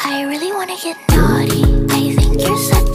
I really wanna get naughty. I think you're such